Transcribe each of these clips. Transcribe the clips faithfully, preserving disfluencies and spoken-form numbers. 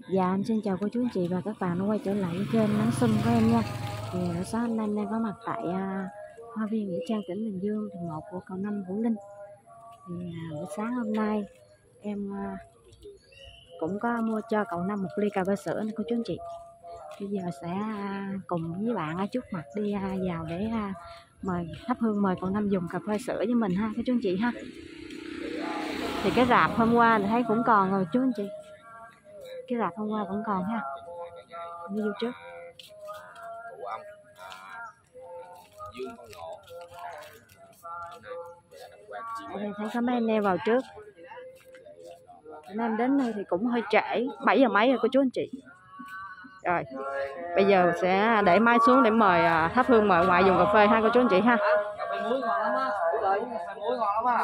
Dạ em xin chào cô chú anh chị và các bạn đã quay trở lại với kênh Nắng Xuân của em nha. Thì sáng hôm nay em đang có mặt tại uh, Hoa viên Nghĩa Trang tỉnh Bình Dương, tầng một của cầu năm Vũ Linh. Thì uh, buổi sáng hôm nay em uh, cũng có mua cho cậu Năm một ly cà phê sữa nè cô chú anh chị. Bây giờ sẽ uh, cùng với bạn ở trước mặt đi uh, vào để uh, mời thắp hương mời cậu Năm dùng cà phê sữa với mình ha cô chú anh chị ha. Thì cái rạp hôm qua thì thấy cũng còn rồi chú anh chị. Cái rạp hôm qua vẫn còn ha. Đi vô trước. Cụ ông Dương Văn Ngộ. Ở đây thấy có mấy anh em vào trước. Anh em đến đây thì cũng hơi trễ, bảy giờ mấy rồi cô chú anh chị. Rồi, bây giờ sẽ để máy xuống để mời thắp hương mời ngoại dùng cà phê ha cô chú anh chị ha. Cà phê muối ngon lắm á. Cà phê muối ngon lắm á.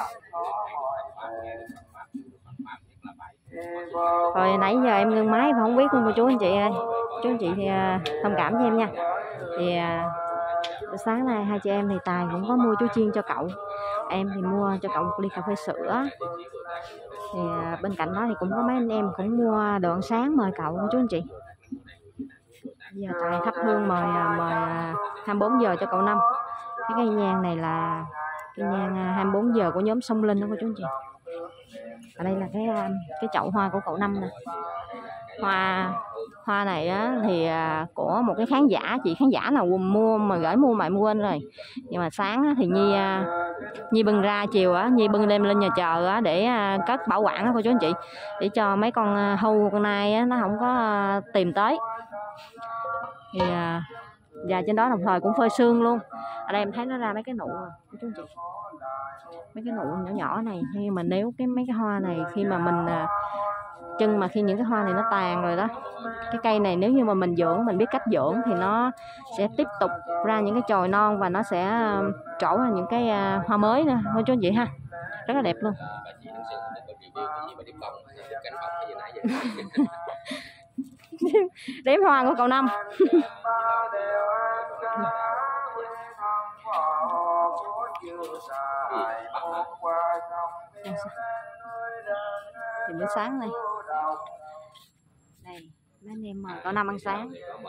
Rồi nãy giờ em ngưng máy và không biết luôn cô chú anh chị ơi. Chú anh chị thì thông cảm cho em nha. Thì buổi sáng nay hai chị em thì Tài cũng có mua chú chiên cho cậu. Em thì mua cho cậu một ly cà phê sữa. Thì bên cạnh đó thì cũng có mấy anh em cũng mua đồ ăn sáng mời cậu cô chú anh chị. Bây giờ Tài thắp hương mời mời hai mươi bốn giờ cho cậu Năm. Cái cây nhang này là cây nhang hai mươi bốn giờ của nhóm Sông Linh đó cô chú anh chị. Ở đây là cái cái chậu hoa của cậu Năm nè. Hoa hoa này á, thì của một cái khán giả, chị khán giả nào mua mà gửi mua mà em quên rồi. Nhưng mà sáng á, thì Nhi Nhi bưng ra, chiều á Nhi bưng đem lên nhà chờ á, để cất bảo quản đó cô chú anh chị, để cho mấy con hưu con nai á, nó không có tìm tới. Thì và trên đó đồng thời cũng phơi sương luôn. Ở đây em thấy nó ra mấy cái nụ cô chú anh chị, mấy cái nụ nhỏ nhỏ này. Khi mà nếu cái mấy cái hoa này khi mà mình chân mà khi những cái hoa này nó tàn rồi đó, cái cây này nếu như mà mình dưỡng, mình biết cách dưỡng thì nó sẽ tiếp tục ra những cái chồi non và nó sẽ trổ ra những cái hoa mới nữa thôi chú anh chị ha, rất là đẹp luôn. Đếm hoa của cậu Năm. Thì buổi sáng này đây mấy anh em mời cậu Năm ăn sáng.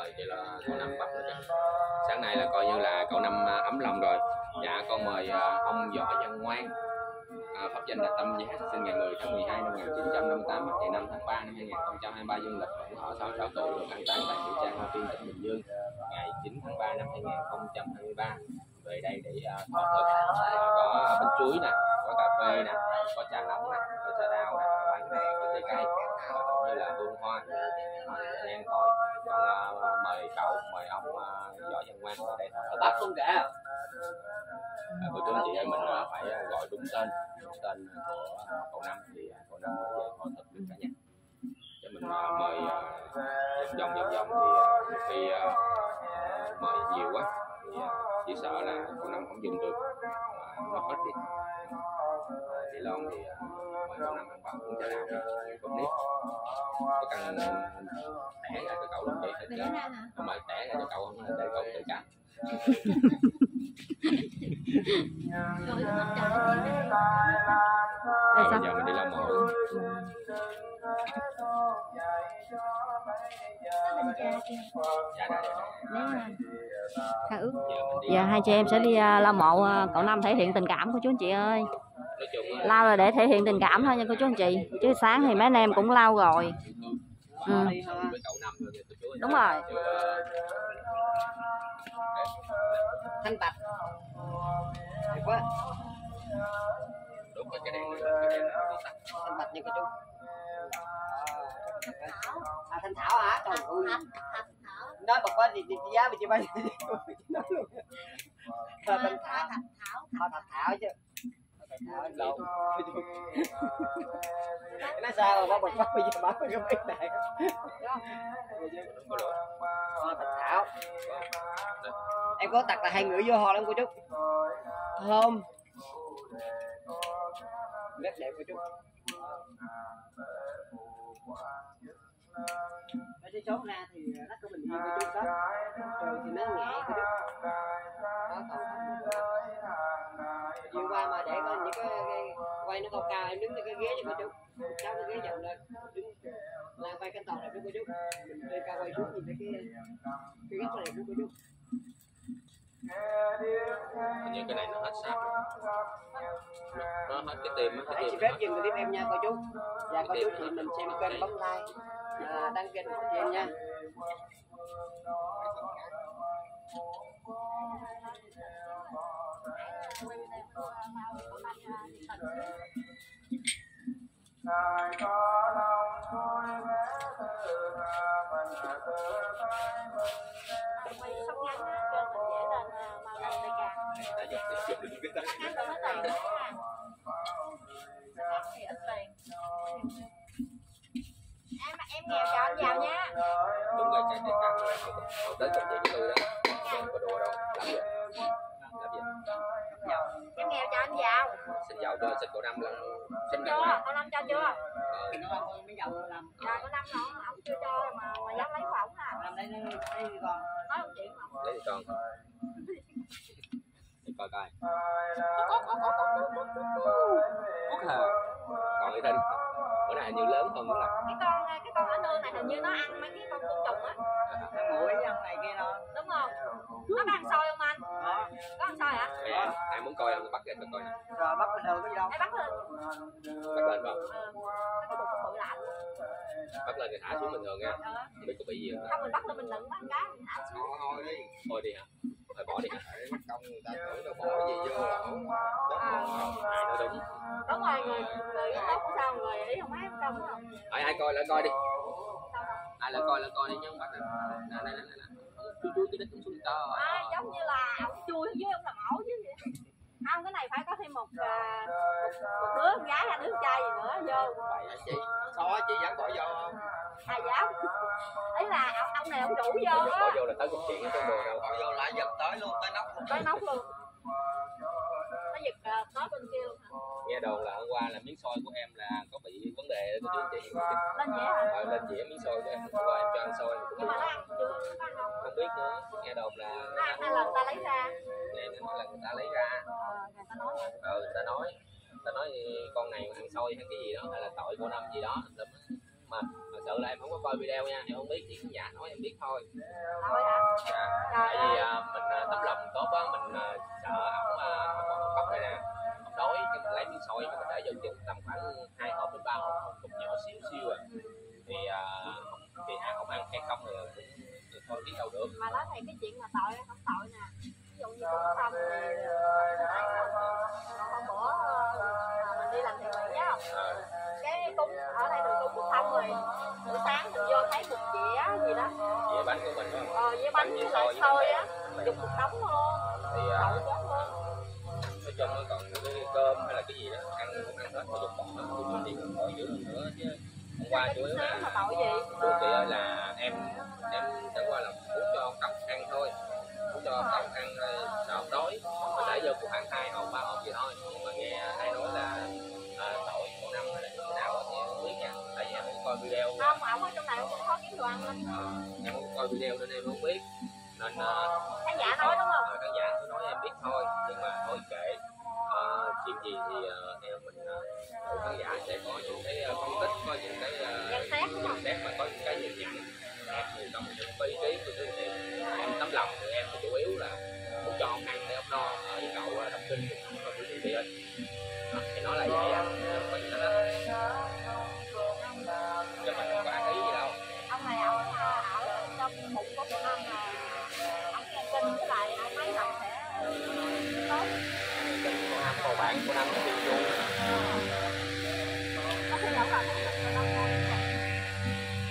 Sáng nay là coi như là cậu Năm ấm lòng rồi. Dạ con mời ông Võ Văn Ngoan, à, pháp danh là Tâm Giác, sinh ngày mười tháng mười hai năm một nghìn chín trăm năm mươi tám, ngày năm tháng ba năm hai nghìn không trăm hai mươi ba, dương lịch Mậu Thọ, sáu mươi sáu tuổi, được an táng tại Nghĩa Trang Hoa Viên tỉnh Bình Dương ngày chín tháng ba năm hai nghìn không trăm hai mươi ba. Về đây để uh, thọ thực, uh, có bánh chuối nè, có cà phê nè, có trà nóng nè, có trà đào nè, có bánh nè, có trái cây, uh, cũng như là hương hoa, uh, nhang khói. Con uh, mời cậu, mời ông uh, Võ Văn Ngoan vào đây thọ thực. Bắt luôn kìa. À, cô chú anh chị ơi, mình uh, phải uh, gọi đúng tên, đúng tên của uh, cậu Năm thì uh, cậu Năm mới về thọ thực được cả nhà. Cho mình uh, mời uh, vòng vòng vòng thì uh, một khi uh, uh, mời nhiều quá thì uh, chỉ sợ là cậu Năm không dùng được, uh, nó hết đi. Uh, chị Loan thì uh, mời cậu Năm ăn bắp cũng chả nào cốt nếp. Có cần tẻ ra cho cậu không chị? Thì không mời tẻ ra cho cậu không, để cậu tự cắt. Bây giờ mình đi làm mộ. Khăn ướt. Giờ hai chị em sẽ đi uh, lau mộ uh, cậu Năm, thể hiện tình cảm của chú anh chị ơi. Lau là để thể hiện tình cảm thôi nha cô chú anh chị, chứ sáng thì mấy anh em cũng lau rồi. Ừ. Đúng rồi. Thanh bạch. Đẹp quá. Đúng rồi, cái đèn cái đèn thanh bạch như cô chú. À, thanh thảo hả? Trời ơi. Nói bật quá thì đi giá mình chưa bao giờ nói luôn. Thanh thảo. Hoa thạch thảo chứ. Thảo lộn. Nó sao mà có bật quá bây giờ bảo cái mấy này. Hoa thạch thảo. Em có tặc là hai người vô ho lắm cô chú. Không. Rất đẹp cô chú. Ở trên chốt ra thì đất của mình đi cô chú đó. Trời thì nó nhẹ cô chú. Đó còn chiều qua mà để có những cái, cái quay nó cao cao, em đứng trên cái ghế cho cô chú. Cháu cái ghế dần lên. Đứng quay cái tàu này chú cô chú, mình lên cao quay xuống nhìn thấy cái cái góc này chú cô chú. Hình như cái này nó hết sáp nó hết cái tim á. Hãy xin phép dừng clip em nha cô chú. Dạ cô chú chị mình xem kênh bấm like, à, đăng kênh của chị em nha. Ngài có lòng vui vẻ từ mình từ tay mình quay sóc ngắn á, cho mình dễ lên mà lên tay càng. Tại vì sóc ngắn rồi hết tiền đó nha. Thì ít tiền. Em em nghèo cho anh vào nha. đúng rồi, chạy chạy càng rồi không tới công ty của tôi đó, không có đồ đâu, làm gì làm gì Em nghèo cho anh vào. xin dầu cho xin cậu năm lần Xin chưa? Cậu năm cho chưa? ờ, Nó không mấy dầu làm. Rồi cậu năm nó ông chưa cho mà mà dám lấy của ổng à. Làm đây đây đây con. Nói một chuyện mà. lấy con để coi coi Út hả, còn cái thinh bữa nay hình như lớn hơn nữa là Cái con cái con ở nương này hình như nó ăn mấy cái con côn trùng á. Nó mũi ăn này kia đó. Đúng không? Nó có ăn xôi không anh? Đó. Có ăn xôi hả? ai, ai muốn coi không bắt ra cho coi nè, Rồi bắt bình thường có gì đâu. Ê bắt lên. bắt lên không, Ừ. Cái bụng nó bự lạnh. bắt lên thì thả xuống bình thường nha, Ờ. không biết có bị gì không. Không mình bắt lên mình đựng bắt cá mình thả xuống. Thôi đi, thôi đi hả, thôi bỏ đi hả, công người ta tưởng đâu bỏ gì vô là không đất À. không. ai nói đúng, Đúng rồi, người người tốt của sao người ý không mấy công đúng không? ai ai coi lại coi đi, Sao đâu? ai lại coi lại coi đi chứ không bắt nè, nè nè nè nè, chui chui cái đít cũng xuống to. À, giống như là ổng chui dưới ông làm ổ chứ vậy. Không, cái này phải có thêm một, à, một, một đứa con gái hay đứa con trai gì nữa vô. Vậy hả chị? Sao chị dám bỏ vô không? Ai dám? Ý là ông, ông này ông rủ vô Bỏ á. vô là tới cục chuyện nó trong đồ đâu. Bỏ vô lại giật tới luôn, tới nóc luôn. Tới nóc luôn. Nó giật uh, tới bên kia luôn hả? Nghe đồn là hôm qua là miếng xôi của em là có bị vấn đề của chú anh chị. Lên dĩa hả? Ờ, lên dĩa miếng xôi của em, hôm qua em cho ăn xôi cũng Nhưng mà nó ăn chưa? Nó có ăn không? không biết nữa. Nghe đồn là Nó ăn hay là người ta lấy ra? nghe nói là người ta lấy ra. Ờ, người ta nói hả? Ờ, người ta nói, người ta nói con này mà ăn xôi hay cái gì đó hay là tội cô năm gì đó. Mà thật sự là em không có coi video nha, em không biết, chỉ khán giả nói em biết thôi. Thôi hả? Dạ. Trời Tại vì ơi. à, mình à, tấm lòng tốt quá, mình à, sợ ổng à, ổng bắt này nè, ổng đói cái mình lấy miếng xôi mình để vô chừng tầm khoảng hai hộp đến ba hộp, cục nhỏ xíu xíu à. Thì à, thì à, ổng ăn hay không thì cũng thôi biết đâu được. Mà nói thì cái chuyện mà tội không tội nè. Ví dụ như cũng xong thì còn hôm bữa ờ, mình đi làm thiện nguyện nhá. À, Cái cúng ở đây được cúng xong rồi buổi sáng mình vô thấy một dĩa gì đó, dĩa bánh của mình đó. ờ với bánh với lại xôi á, dùng một đống luôn, Thì à, đậu chết luôn. nói chung nó còn cái cơm hay là cái gì đó ăn cũng ăn hết mà dùng bọt nó cũng đi còn tội dữ hơn nữa chứ. Hôm qua chủ yếu Sáng mà là tội gì? chú chị ơi là em em chẳng qua là muốn cho cọc ăn thôi, muốn cho cọc ăn sợ ông đói, mình để vô cũng khoảng hai hộp ba hộp gì thôi. Nhưng mà nghe ai nói là à, tội cô năm hay là như thế nào đó thì em không biết nha, tại vì em không coi video. Không, ổng ở trong này cũng khó kiếm đồ ăn lắm. À, em không coi video nên em không biết, nên uh, Khán giả nói đúng không? khán giả tôi nói em biết thôi, nhưng mà thôi kệ. À, chuyện gì thì uh, em mình uh, khán giả sẽ có những cái uh, phân tích, có những cái uh, Nhận xét đúng không? nhận xét mà có những cái nhìn nhận khác thì trong những cái ý kiến của tôi thì em tấm lòng thì em thì chủ yếu là muốn cho ông ăn để ông no ở với cậu uh, đọc kinh của của chị chị ơi. À, thì nói là vậy á, không có gì hết á, cho mình không có ăn ý gì đâu. Ông này ổng ở trong bụng của con ông là ổng nghe kinh với lại ổng mấy lần sẽ tốt. Kinh của năm cô bạn của năm nó đi luôn. Có khi ổng là thích con ông thôi.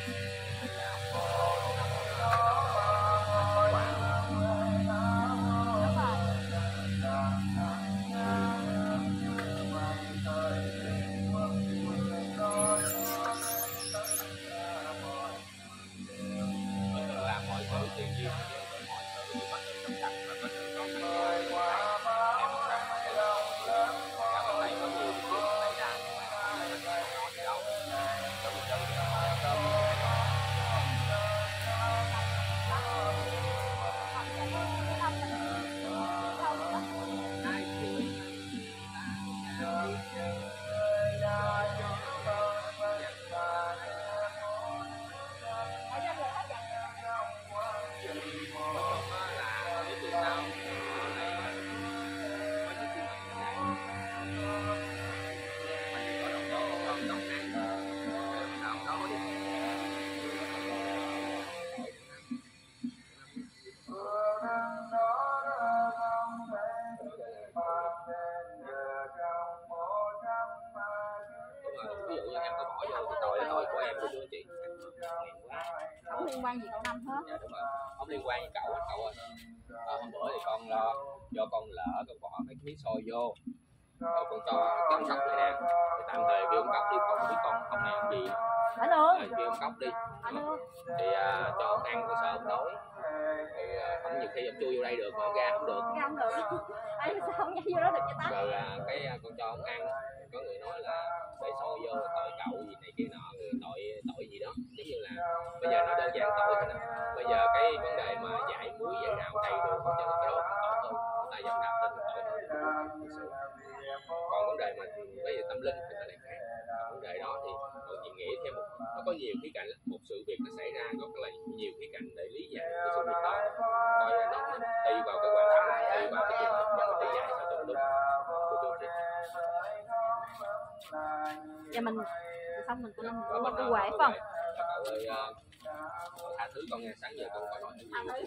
nghiện quá. Không liên quan gì cậu Năm hết. Dạ đúng rồi, không liên quan gì cậu hết cậu ơi. À, hôm bữa thì con lo do con lỡ con bỏ mấy cái miếng xôi vô, rồi con cho cái ông cốc này nè, thì tạm thời kêu ông cốc đi, con không biết con không này ông gì, Ở luôn. rồi kêu ông cốc đi, Ở luôn. thì à, cho ông ăn con sợ ông đói, thì à, không nhiều khi ông chui vô đây được mà ông ra không được, Ra không được. Ấy sao không nhảy vô đó được cho ta? rồi à, cái à, con cho ông ăn, có người nói là để xôi vô tội cậu gì này kia nọ, người tội tội gì đó, giống như là bây giờ nó đơn giản tội thôi nè, bây giờ cái vấn đề mà giải muối giải rau đầy đủ cho cái đó còn tội hơn, chúng ta dám đạp lên tội hơn, thực sự. Còn vấn đề mà bây giờ tâm linh thì nó lại khác, vấn đề đó thì mọi chị nghĩ theo một nó có nhiều khía cạnh lắm. Một sự việc nó xảy ra rất là nhiều khía cạnh để lý giải cái sự việc đó, coi nó, nó tùy vào cái hoàn cảnh, tùy vào cái trường hợp mà mình lý giải sao cho nó đúng của chú chị. Dạ mình xong mình cũng Và mình bên có đó quệ phải không? cậu ơi, uh, tha thứ con nghe, sáng giờ con có nói nhiều quá.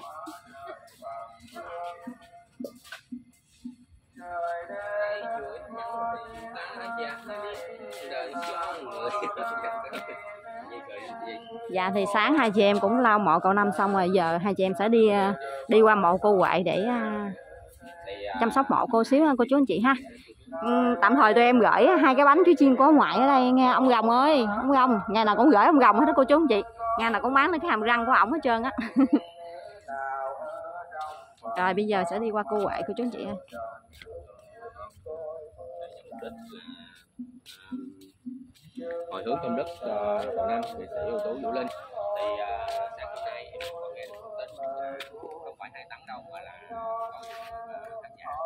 Cái chuỗi nhắn thì ta dạ đi đời cho người gì cười gì. Dạ thì sáng hai chị em cũng lau mộ cậu Năm xong rồi, giờ hai chị em sẽ đi đi qua mộ cô Huệ để uh, chăm sóc mộ cô xíu cô chú anh chị ha. Ừ, tạm thời tụi em gửi hai cái bánh chuối chiên của ngoại ở đây nghe ông Gồng ơi, ông Gồng ngày nào cũng gửi ông Gồng hết đó cô chú anh chị, ngày nào cũng bán lên cái hàm răng của ổng hết trơn á. Rồi bây giờ sẽ đi qua cô Huệ cô chú anh chị ơi. Hồi hướng công đức uh, cậu Năm nghệ sĩ ưu tú Vũ Linh thì uh, sáng hôm nay em có nghe được thông tin là không phải hai tấn đâu mà là có uh, khán giả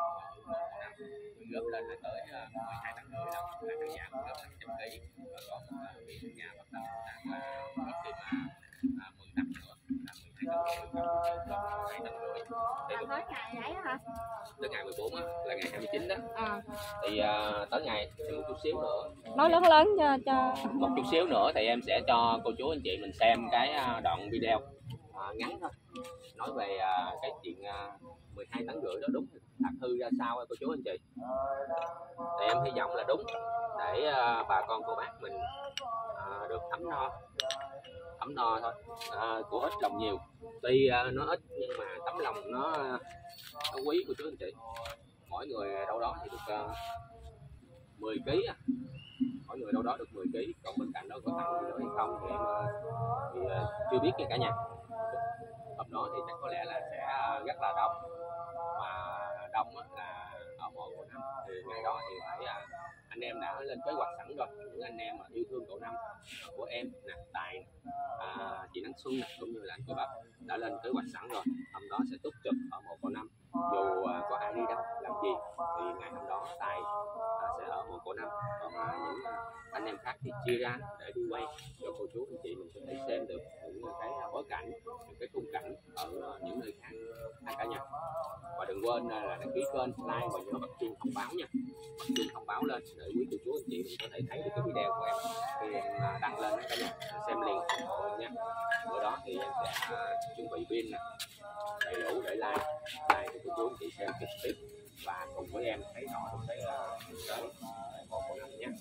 quyên góp lên là tới uh, mười hai tấn rưỡi đâu, là khán giả quyên góp năm trăm ký, và có một uh, vị nhà bắt tâm là uh, khi mà uh, mười tấn nữa là mười hai tấn rưỡi, còn hai tấn rưỡi thì Tới ngày ấy hả? tới ngày mười bốn á, là ngày hai mươi chín đó. À. Thì uh, tới ngày thì một chút xíu nữa, Nói lớn lớn cho cho một chút xíu nữa thì em sẽ cho cô chú anh chị mình xem cái uh, đoạn video uh, ngắn thôi, nói về uh, cái chuyện uh, mười hai tấn rưỡi đó đúng thật hư ra sao cô chú anh chị. Thì em hy vọng là đúng để uh, bà con cô bác mình uh, được ấm no, ấm no thôi, uh, của ít lòng nhiều, tuy uh, nó ít nhưng mà tấm lòng nó, nó quý của chú anh chị. Mỗi người đâu đó thì được uh, mười ký à, mỗi người đâu đó được mười ký, còn bên cạnh đó có tặng gì nữa hay không thì em uh, thì, uh, chưa biết nha cả nhà. Hôm đó thì chắc có lẽ là sẽ rất là đông, mà đông á, là ở mộ cậu Năm thì ngày đó thì phải uh, anh em đã lên kế hoạch sẵn rồi, những anh em mà yêu thương cậu Năm của em nè, Tài, à, chị Nắng Xuân nè, cũng như là anh Cô Bắp đã lên kế hoạch sẵn rồi. Hôm đó sẽ túc trực ở mộ cậu Năm, dù uh, có ai đi đâu làm gì thì ngày hôm đó Tài uh, sẽ ở mộ cậu Năm, còn uh, những uh, anh em khác thì chia ra để đi quay cho cô chú anh chị mình có thể xem được những cái bối cảnh, những cái khung cảnh ở uh, những nơi khác ha cả nhà. Và đừng quên uh, là đăng ký kênh, like và nhớ bật chuông thông báo nha, bật chuông thông báo lên để quý cô chú anh chị mình có thể thấy được cái video của em khi em uh, đăng lên cả nhà, xem liền ủng hộ nha. Bữa đó thì em sẽ uh, chuẩn bị pin nè đầy đủ để like like cho cô chú anh chị xem trực tiếp và cùng với em thấy rõ được cái thực tế một của năm nhé.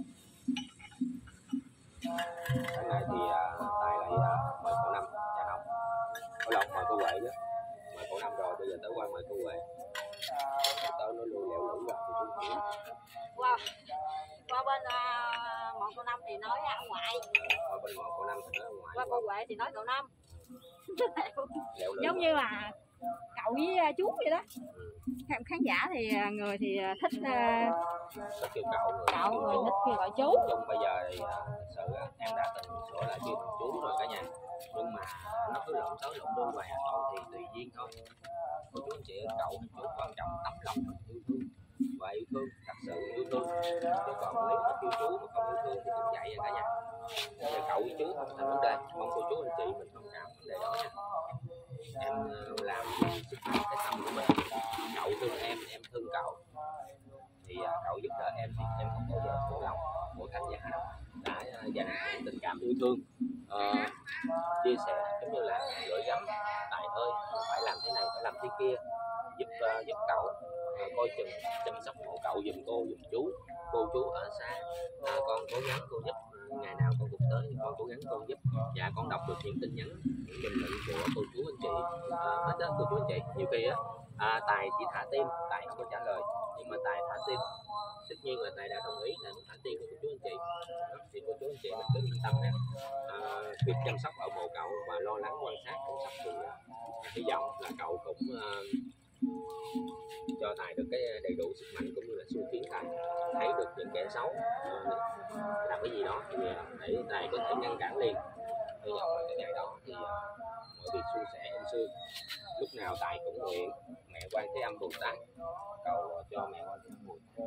Cái này thì uh, Tài lại uh, mời cô Năm trà nóng, có lộn mời cô Huệ chứ, mời cô Năm rồi bây giờ tới qua mời cô Huệ, tới nó lui lẹo lửng rồi cô chú chị. Wow. Qua bên uh, mộ cậu Năm thì nói ông ngoại, Qua bên mộ cô Năm thì nói ngoại, qua cô Huệ thì nói cậu Năm. lẹo lửng Giống rồi. như là cậu với uh, chú vậy đó. Khán khán giả thì uh, người thì uh, thích uh, Thích kêu cậu, người cậu, kêu người chú. thích kêu gọi chú. Nhưng bây giờ thì uh, thật sự uh, em đã từng sửa lại kêu bằng chú rồi cả nhà, nhưng mà nó cứ lộn tới lộn đôi hoài, cậu thì tùy duyên thôi. Cô chú anh chị ơi, cậu thì chú quan trọng tấm lòng mình yêu thương và yêu thương, thật sự yêu thương, chứ còn nếu mà kêu chú mà không yêu thương thì cũng vậy à cả nhà. Bây giờ cậu với chú không thành vấn đề, mong cô chú anh chị mình thông cảm vấn đề đó nha. Em uh, làm sức mạnh cái tâm của mình, cậu thương em, em thương cậu, thì uh, cậu giúp đỡ em thì em không bao giờ khổ lòng của khán giả đâu, đã uh, dành tình cảm yêu thương, uh, chia sẻ giống như là gửi gắm Tài ơi phải làm thế này phải làm thế kia, giúp uh, giúp cậu uh, coi chừng chăm sóc hộ cậu giùm cô giùm chú, cô chú ở xa, uh, con cố gắng cô giúp uh, ngày nào con cũng tới thì con cố gắng con giúp. Dạ con đọc được những tin nhắn, những bình luận của cô chú anh chị à, hết đó cô chú anh chị. Nhiều khi á à, Tài chỉ thả tim, Tài không có trả lời, nhưng mà Tài thả tim, tất nhiên là Tài đã đồng ý là thả tim của cô chú anh chị. Đó, thì cô chú anh chị mình cứ yên tâm nè. À, việc chăm sóc ở mộ cậu và lo lắng quan sát chăm sóc thì uh, hy vọng là cậu cũng uh, cho Tài được cái đầy đủ sức mạnh cũng như là xu khiến Tài thấy được những kẻ xấu uh, làm cái gì đó thì uh, để Tài có thể ngăn cản liền. Hy vọng là cái ngày đó thì uh, mọi việc suôn sẻ êm xuôi. Lúc nào Tài cũng nguyện mẹ Quan Thế Âm Bồ Tát cầu uh, cho mẹ Quan Thế Âm Bồ Tát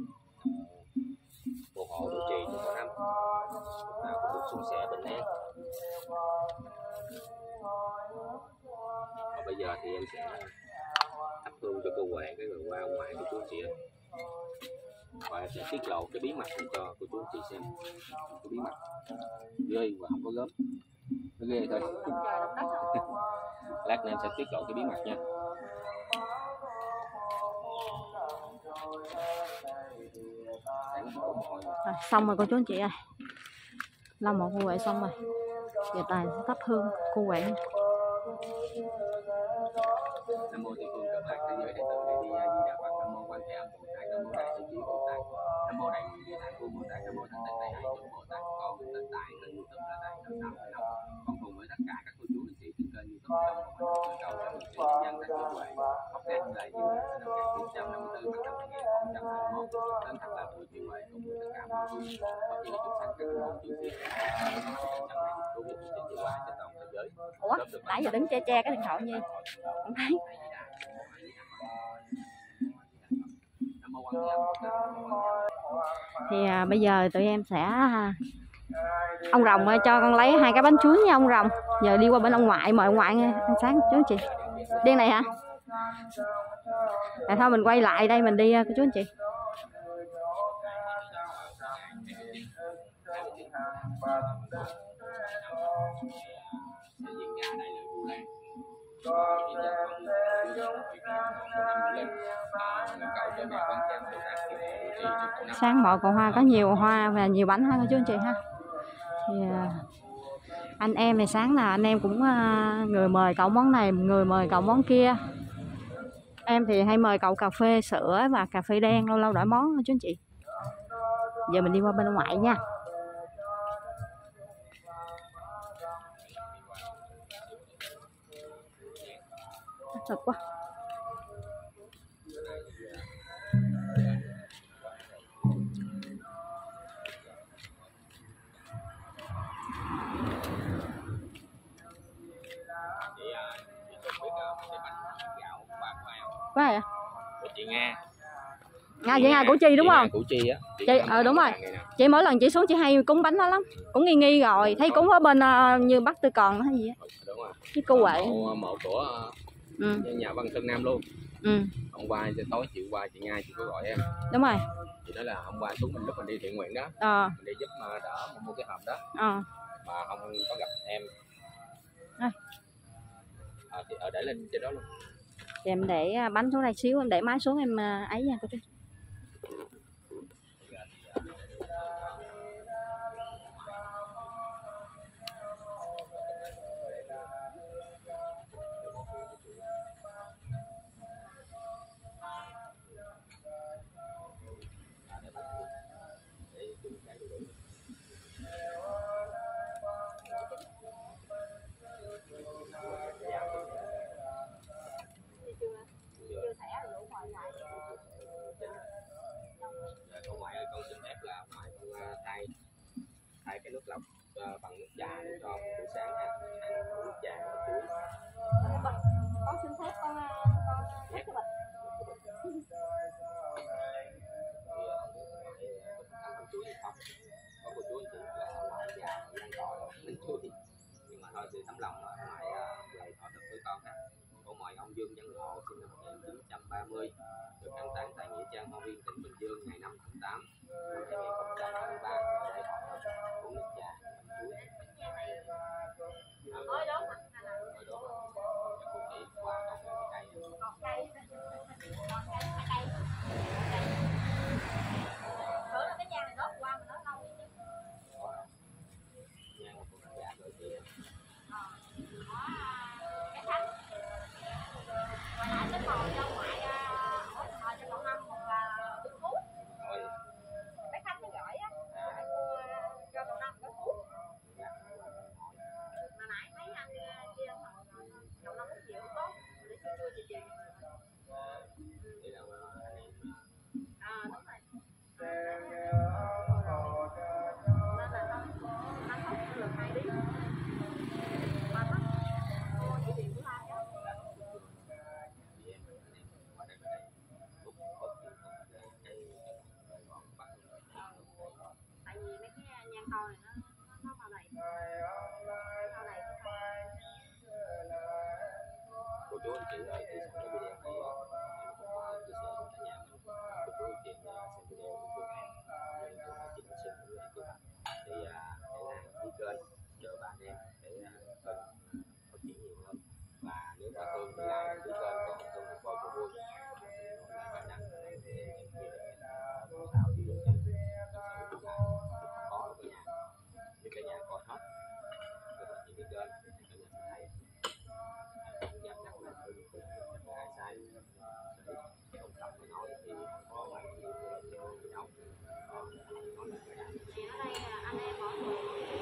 phù hộ trụ trì cho con năm lúc nào cũng được suôn sẻ bình an. Và bây giờ thì em sẽ thắp hương cho cô Huệ cái người qua ngoại của chú anh chị ơi. Và em sẽ tiết lộ cái bí mật này cho cô chú anh chị xem. Cái bí mật ghê và không có gớm, nó ghê thôi. Lát nữa em sẽ tiết lộ cái bí mật nha. À, xong rồi cô chú anh chị ơi, lau một cô Huệ xong rồi, giờ Tài sẽ thắp hương cô Huệ. Nam mô Tây phương cực lạc thế giới đệ tử đệ đi a di đà Phật. Nam mô Quan Thế Âm Bồ Tát. Nam mô Đại Thế Chí Bồ Tát. Nam mô Đại Nguyện Địa Tạng Vương Bồ Tát. Nam mô Thánh Tịnh Đại Hải Chúng Bồ Tát. Con tên Tài kênh YouTube là Tài Thảo Nào Phải Nông. Con cùng với tất cả các cô chú anh chị trên kênh YouTube trong một mình cầu cho một sự nhân dân các Huệ học cách lại du lịch năm một nghìn chín trăm năm mươi tư và năm hai nghìn không trăm hai mươi mốt đến thật là buổi chiều Huệ cùng với tất cả mọi người có chỉ chúng sanh các môn chư thiên trong này cứu giúp chính trị hóa trên toàn thế giới. Ủa, nãy giờ đứng che che cái điện thoại gì không thấy. Thì à, bây giờ tụi em sẽ à, ông Rồng ơi, cho con lấy hai cái bánh chuối nha ông Rồng. Giờ đi qua bên ông ngoại, mời ông ngoại nghe ăn sáng chú anh chị. Điên này hả? À, thôi mình quay lại đây mình đi cô chú anh chị. Sáng mọi cầu hoa có nhiều hoa và nhiều bánh ha cô chú anh chị ha. Thì anh em thì sáng là anh em cũng người mời cậu món này, người mời cậu món kia. Em thì hay mời cậu cà phê sữa và cà phê đen, lâu lâu đổi món cô chú anh chị. Giờ mình đi qua bên ngoại nha. Thật quá. Quá vậy? Của chị Nga. Nga chị Nga Củ Chi đúng không? Củ Chi á. Chị ờ đúng rồi. Chị mỗi lần chị xuống chị hay cúng bánh đó lắm. Cũng nghi nghi rồi, thấy cúng ở bên uh, như Bắc Tư Còn hay gì á. Đúng rồi. Cái cô Huệ. Mộ, mộ của uh, ừ. nhà Văn Sơn Nam luôn. Ừ. Hôm qua tối chiều qua chị Nga chị có gọi em. Đúng rồi. Chị nói là hôm qua xuống mình lúc mình đi thiện nguyện đó. Ờ. Mình đi giúp mà đỡ mua cái hộp đó. Ờ. Mà không có gặp em. À. À, thì ở để lên trên đó luôn. Thì em để bánh xuống đây xíu, em để máy xuống em ấy nha cô chú. Con ngoại ơi, con xin phép là ngoại con thay thay cái nước lọc uh, bằng nước trà để cho buổi sáng nha, ăn nước trà nước chuối. Con xin phép con con hết cái bịch. Ăn chuối thì không, có cô chú anh chị là ngoại già ăn cỏ ăn chuối, nhưng mà thôi sự tấm lòng là ngoại về thọ thực với con ha. Con mời ông Dương Văn Hộ sinh năm một nghìn chín trăm ba mươi, được an táng tại nghĩa trang Hoa Viên, tỉnh Bình Dương ngày năm tháng tám năm hai nghìn không trăm hai mươi ba để thọ thực uống nước trà chuối. Ôi đó. Ôi đó. Cô chị qua còn cây. Còn cây. Còn cây cây. Thử cái nhà này đốt qua mà nó lâu đi chứ. chị ơi, thì sau cái video này em cũng chia sẻ với cả nhà mình cô chú anh chị xem video của cô em về trường hợp chị sinh của em kế hoạch thì hãy là đi kênh chờ bạn em để kênh phát triển nhiều hơn, và nếu mà thương thì like đi kênh, còn thương thì coi cho vui bạn đăng thì em em kia sao chứ được chị thật sự là khó ở nhà như cả nhà coi hết cái phát triển đi kênh thì cả nhà sẽ thấy không dám chắc là tôi được ai sai không tập mà nói thì có bạn gì đâu nói là Thì ở đây anh em mọi người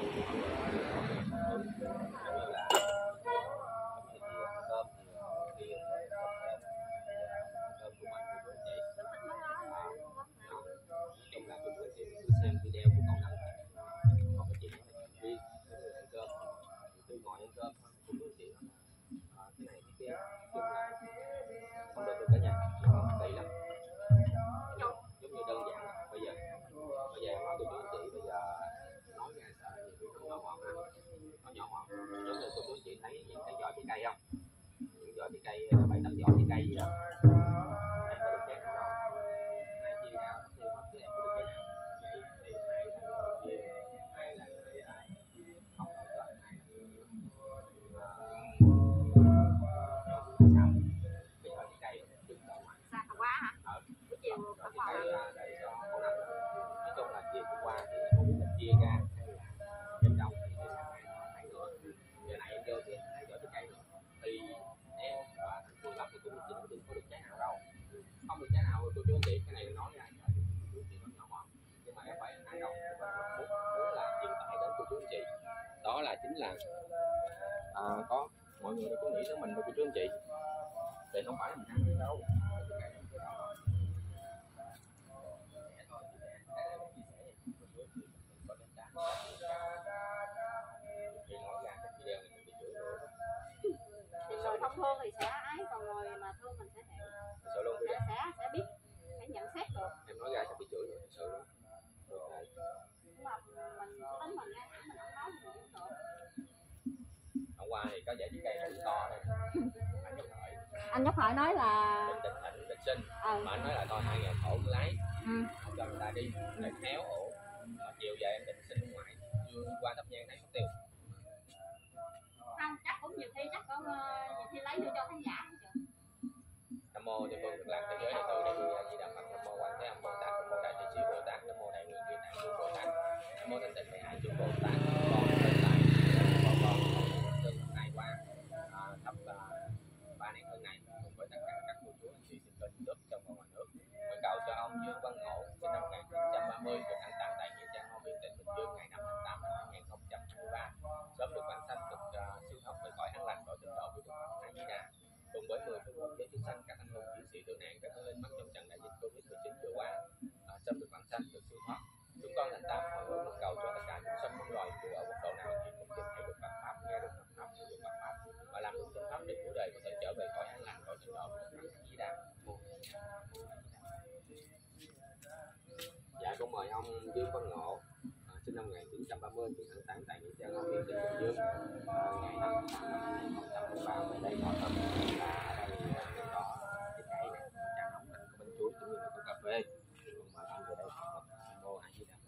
xem video của cậu Năm, còn cái chuyện đó là chuyện riêng, người ăn cơm tôi ngồi ăn cơm cũng nói chuyện đó, cái này cái kia chung là không được được cả nhà, nó kỳ lắm, giống như đơn giản là bây giờ bây giờ em nói tôi chú anh chị bây giờ nói ra sợ nhiều khi nó nhỏ mọn, nó nhỏ mọn giống như cô chú anh chị thấy những cái vỏ trái cây không, những vỏ trái cây bảy tám vỏ trái cây gì đó em có được cái nào đâu, ai chia ra thì mất chứ em có được cái nào vậy thì ai là người chia, ai là người ai không hỗ trợ, ai là người sao cái vỏ trái cây đừng bỏ ngoài xa quá hả? ở Cái chiều vỏ bắt trái đầu cây là để cho con ăn, nói chung là chiều hôm qua thì không biết là chia ra hay là em đông thì để sáng nay nó thấy nữa, giờ này em vô thì em thấy vỏ trái cây nữa thì em và thằng Phương Lâm thì cũng chỉ đừng có được trái nào đâu, không được trái nào cô chú anh chị, cái này nói ra cho cô chú anh chị nó nhỏ mọn nhưng mà em phải ăn đâu, muốn muốn là truyền tải đến cô chú anh chị, đó là chính là à, có mọi người có nghĩ tới mình thôi cô chú anh chị, thì không phải là mình ăn gì đâu. thì người không thương thì sẽ ái, còn người mà thương mình sẽ hiểu, Sợ luôn sẽ sẽ sẽ biết, sẽ nhận xét được. em nói ra sẽ bị chửi nữa, thật sự luôn. Được rồi. Nhưng mà mình tính mình nghe thẳng, mình không nói mình cũng được. Hôm qua thì có dạy trái cây nó to này, anh nhóc hỏi, Anh Nhóc Hỏi nói là định định định định sinh, ờ mà anh nói là thôi hai ngày khổ cứ lấy, ừ. không cho người ta đi, để khéo ổ, mà chiều về em định sinh ở ngoài, chưa qua thắp nhang thấy mất tiêu. Không, chắc cũng nhiều khi chắc có nhiều khi lấy vô cho khán giả không chừng. Nam mô Tây phương Cực lạc thế giới đại từ đại bi a di đà phật, nam mô quan thế âm bồ tát, nam mô đại trí bồ tát, nam mô đại nguyện viên đại vương bồ tát, nam mô thanh tịnh đại hải chúng bồ tát, con tên lại con con từ ngày qua à, thắp à, ba nén hương này cùng với tất cả các cô chú anh chị sinh linh nước trong và ngoài nước, nguyện cầu cho ông Dương Văn Ngộ sinh năm một nghìn chín trăm ba mươi được an táng tại nghĩa trang Hoa Viên tỉnh Bình Dương ngày năm tháng tám năm hai nghìn không trăm hai mươi ba, sớm được vãng sanh, được uh, siêu thoát về cõi an lành cõi tịnh độ của Đức Phật A Di Đà, cùng với mười phương hợp giới chúng sanh các anh hùng chiến sĩ tử nạn các linh mắc trong trận đại dịch Covid mười chín vừa qua à, sớm được vãng sanh, được siêu thoát. Chúng con thành tâm hồi hướng cầu cho tất cả chúng sanh muôn loài dù ở quốc độ nào thì cũng tìm thấy được Phật pháp, nghe được Phật pháp, hiểu được Phật pháp và làm được phương pháp để cuộc đời có thể trở về cõi an lành cõi tịnh độ của Đức Phật A Di Đà. Dạ con mời ông Dương Văn Ngộ à, sinh năm một nghìn chín trăm ba mươi, được an táng tại nghĩa trang Hoa Viên tỉnh Bình Dương à, ngày năm tháng tám năm hai nghìn không trăm hai mươi ba. Về đây có tâm là ở đây có trái cây này, trà nóng này, có bánh chuối cũng như là có cà phê. Con mời ông về đây Phật Nam mô A Di Đà.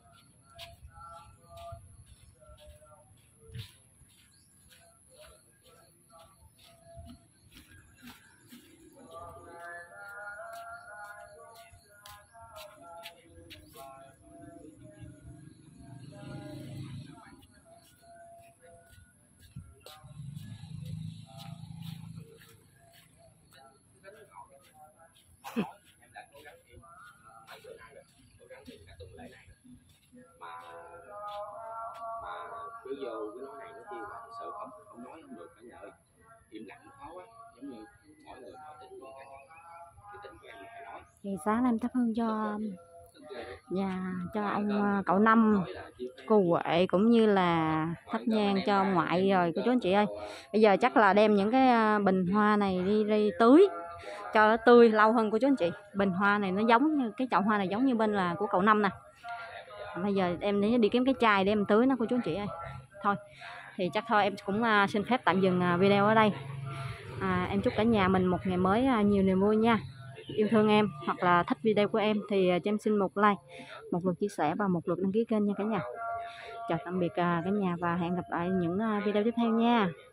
Em đã cố gắng thêm mấy bữa nay rồi, cố gắng thêm cả tuần lễ này rồi. mà mà cứ vô cái nói này nói kia là thật sự không không nói không được cả nhà ơi, im lặng khó quá, giống như mỗi người mỗi tính vậy cả nhà, cái tính của em phải nói. Thì sáng nay em thắp hương cho nhà cho ông cậu Năm, cô Huệ cũng như là thắp nhang cho ông ngoại rồi cô chú anh chị ơi. Bây giờ chắc là đem những cái bình hoa này đi đi tưới cho nó tươi lâu hơn cô chú anh chị. Bình hoa này nó giống như cái chậu hoa này giống như bên là của cậu Năm nè. Bây giờ em đi kiếm cái chai để em tưới nó cô chú anh chị ơi. Thôi thì chắc thôi em cũng xin phép tạm dừng video ở đây. À, em chúc cả nhà mình một ngày mới à, nhiều niềm vui nha. Yêu thương em hoặc là thích video của em thì à, cho em xin một like, một lượt chia sẻ và một lượt đăng ký kênh nha cả nhà. Chào tạm biệt à, cả nhà và hẹn gặp lại những à, video tiếp theo nha.